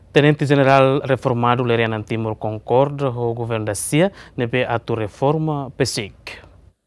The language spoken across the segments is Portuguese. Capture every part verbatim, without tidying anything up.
Tenente-General reformado Lerianan Timor concorda com o governo da C I A nebe atu reforma P S I C.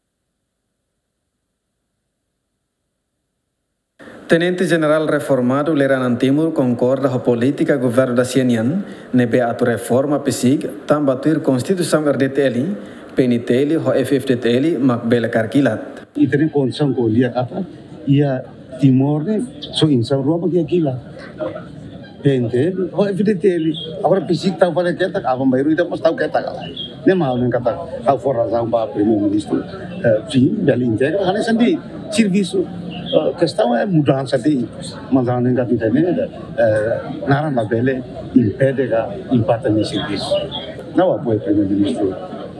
Tenente-General reformado Lerianan Timor concorda com a política do governo da C I A nebe atu reforma P S I C tambatuir Constituição R D T L, P N T L ho F F T L makbela karkilat. Itene condição ko lihat apa? Ia Timor ne so insau ruang bagi gila. P N T L ho F F T L. Agora P S I C tahu pada kita, abang baru itu mas tahu kita kalah. Ne mau ne kata kau for razão para primeiro ministro. Sim, bela integra, hanya sendiri serviço. Questão é mudança de, mas a única que tem é nada na bela impede que impacte no serviço. Não apoio primeiro-ministro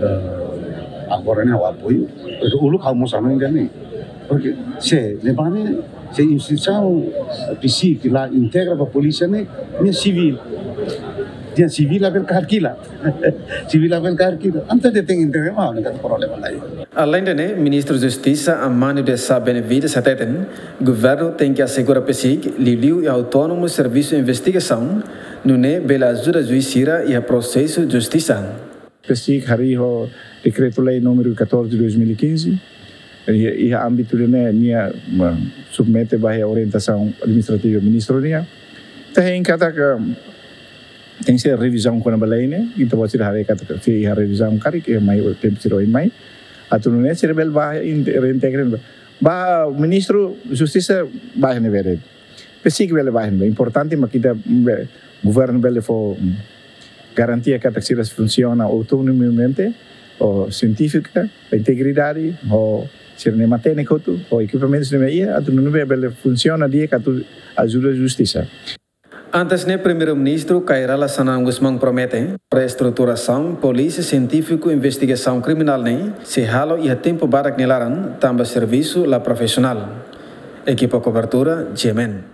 agora não apoio, porque o local não sabe ainda nem, porque se levane se instituição P S I C lá integra para a polícia nem nem civil. Dia civil avel karkila, civil avel karkila. Antes de ter integra mau não tem problema lá. Além de né, ministro da Justiça Amânio de Sá Benevides Sateten, o governo tem que assegurar P S I C livre e autônomo serviço de investigação, no né pela ajuda judiciária e a processo de justiça. P S I C hari o decreto-lei número quatorze de dois mil e quinze e e âmbito de né nia submete a orientação administrativa ministerial. Tem kata que tem que ser revisão com a balai né, então pode ser hari kata que a revisão cari que mai o tempo será em mai. Atau né ser bel bah reintegrar bah ministro justiça bah ne vere. P S I C bel bah ne importante mas kita governo bel for garantia que a taxas funciona autonomamente ou científica, a integridade ou cinema técnico tu ou equipamentos de meia, a tu não bel funciona dia que tu ajuda a justiça. Antes ne primeiro-ministro Kairala Sanam Gusmang promete reestruturação, polícia científico, investigação criminal ne se halo e a tempo barak nilaran tamba serviço la profissional. Equipa cobertura Gemen.